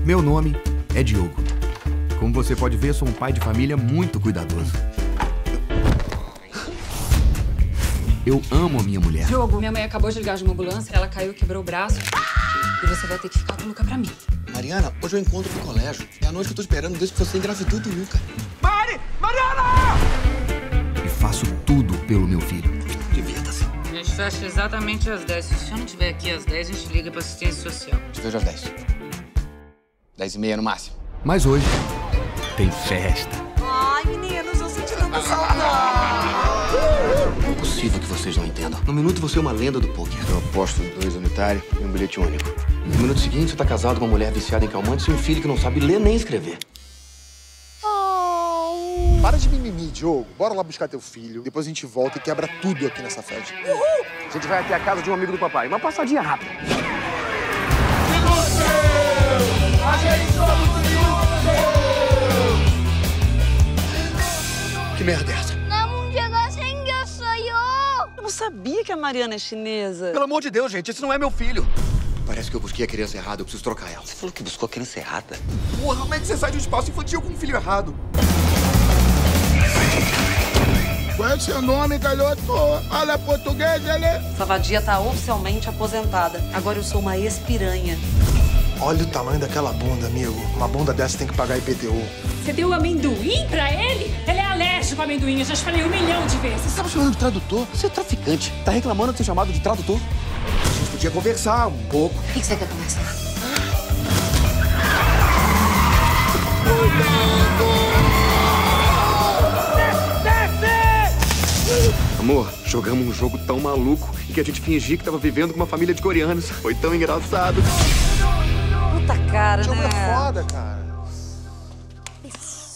Meu nome é Diogo. Como você pode ver, sou um pai de família muito cuidadoso. Eu amo a minha mulher. Diogo, minha mãe acabou de ligar de uma ambulância, ela caiu, quebrou o braço. E você vai ter que ficar com o Luca pra mim. Mariana, hoje eu encontro pro colégio. É a noite que eu tô esperando desde que você engravidou do Luca. Mariana! E faço tudo pelo meu filho. Divirta-se. A gente fecha exatamente às 10. Se eu não estiver aqui às 10, a gente liga pra assistência social. Te vejo às 10. 10h30 no máximo. Mas hoje tem festa. Ai, meninos, eu senti tanta saudade. Não é possível que vocês não entendam. No minuto você é uma lenda do poker. Eu aposto 2 unitários e um bilhete único. No minuto seguinte, você tá casado com uma mulher viciada em calmantes e um filho que não sabe ler nem escrever. Para de mimimi, Diogo. Bora lá buscar teu filho. Depois a gente volta e quebra tudo aqui nessa festa. Uhul! A gente vai até a casa de um amigo do papai. Uma passadinha rápida. Que merda é essa? Eu não sabia que a Mariana é chinesa. Pelo amor de Deus, gente, esse não é meu filho. Parece que eu busquei a criança errada, eu preciso trocar ela. Você falou que buscou a criança errada? Porra, como é que você sai de um espaço infantil com um filho errado? Qual é o seu nome, garoto? Fala português, ele? Essa vadia tá oficialmente aposentada. Agora eu sou uma ex-piranha. Olha o tamanho daquela bunda, amigo. Uma bunda dessa tem que pagar IPTU. Você deu amendoim pra ele? Ele é alérgico a amendoim, eu já te falei 1 milhão de vezes. Você tava chamando de tradutor? Você é traficante. Tá reclamando de ser chamado de tradutor? A gente podia conversar um pouco. O que você quer conversar? Amor, jogamos um jogo tão maluco e que a gente fingia que tava vivendo com uma família de coreanos. Foi tão engraçado. Puta cara, Diogo né? é foda, cara.